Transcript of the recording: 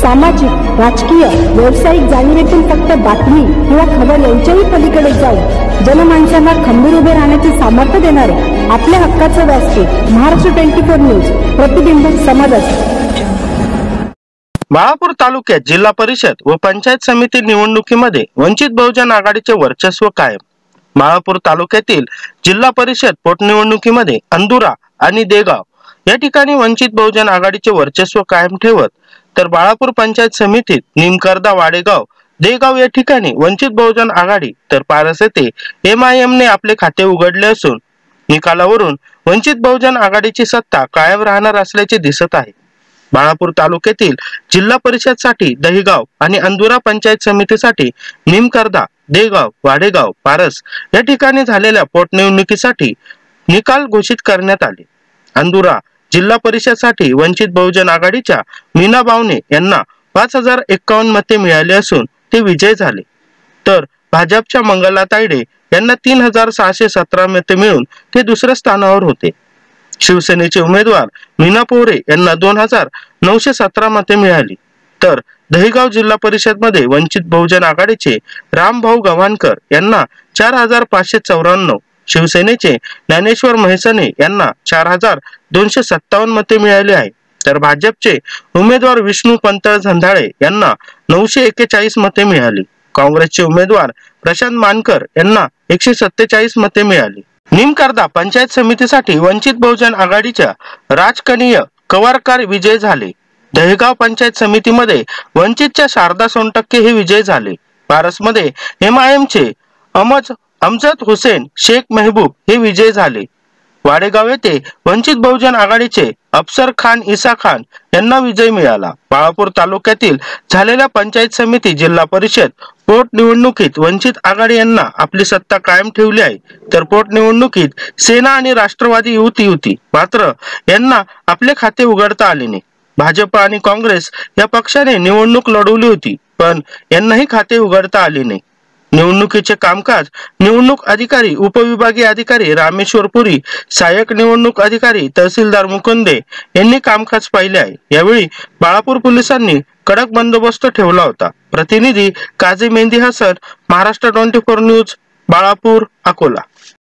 सामाजिक, राजकीय, व्यावसायिक जाणीवेतून फक्त बातमी किंवा खबर यांच्याही पलीकडे जाऊन जनमानसांना खंबीर उभे राहण्याचे सामर्थ्य देणारे आपल्या हक्काचं व्यासपीठ महाराष्ट्र 24 न्यूज, प्रतिबिंब समाजाचे। बाळापूर तालुक्यात जिल्हा परिषद व पंचायत समिती निवडणुकीमध्ये वंचित बहुजन आघाडीचे वर्चस्व कायम। बाळापूर तालुक्यातील जिल्हा परिषद पोटनिवडणुकीमध्ये अंदुरा आणि देगाव या ठिकाणी वंचित बहुजन आघाडीचे वर्चस्व कायम ठेवत, तर बाळापूर पंचायत समितीत निमकर्दा, वाडेगाव, देगाव या ठिकाणी वंचित बहुजन आघाडी तर पारस येथे MIM ने आपले खाते उघडले असून निकालावरून वंचित बहुजन आघाडीची सत्ता कायम राहणार असल्याचे दिसत आहे। बाळापूर तालुक्यातील जिल्हा परिषदसाठी दहिगाव आणि अंदुरा पंचायत समितीसाठी निमकर्दा, देगाव, वाडेगाव, पारस या ठिकाणी झालेल्या पोटनिवडणुकीसाठी निकाल घोषित करण्यात आले। अंदुरा जिल्हा परिषदसाठी वंचित बहुजन आघाडीच्या मीना बावणे यांना 5051 मते मिळाली असून ते विजय झाले, तर भाजपच्या मंगला तायडे यांना 3617 मते मिळून ते दुसऱ्या स्थानावर होते। शिवसेनेचे उमेदवार मीना पोरे यांना 2917 मते मिळाली, तर दहिगाव जिल्हा परिषद मध्ये वंचित बहुजन आघाडीचे रामभाऊ गव्हाणकर यांना 4554, शिवसेनेचे ज्ञानेश्वर म्हैसने यांना 4257 मते मिळाली आहे, तर भाजपचे उमेदवार विष्णू पंतळ झंधाळे यांना 941 मते मिळाली। काँग्रेसचे उमेदवार प्रशांत मानकर यांना 147 मते मिळाली। निमकर्दा पंचायत समितीसाठी वंचित बहुजन आघाडीच्या राजकनीय कवारकर विजय झाले। दहेगाव पंचायत समितीमध्ये वंचितच्या शारदा सोनटक्के हे विजय झाले। पारसमध्ये MIM चे अमजद हुसेन शेख मेहबूब हे विजय झाले। वाडेगाव येथे वंचित बहुजन आघाडीचे अफसर खान इसा खान यांना विजय मिळाला। बाळापूर तालुक्यातील झालेल्या पंचायत समिती जिल्हा परिषद पोटनिवडणुकीत वंचित आघाडी यांना आपली सत्ता कायम ठेवली आहे, तर पोटनिवडणुकीत सेना आणि राष्ट्रवादी युती मात्र यांना आपले खाते उघडता आले नाही। भाजप आणि काँग्रेस या पक्षाने निवडणूक लढवली होती, पण यांनाही खाते उघडता आले नाही। निवडणुकीचे कामकाज निवडणूक अधिकारी, उपविभागीय अधिकारी रामेश्वर पुरी, सहाय्यक निवडणूक अधिकारी तहसीलदार मुकुंदे यांनी कामकाज पाहिले आहे। यावेळी बाळापूर पोलिसांनी कडक बंदोबस्त ठेवला होता। प्रतिनिधी काझी मेहंदी हसन, महाराष्ट्र 24 न्यूज, बाळापूर, अकोला।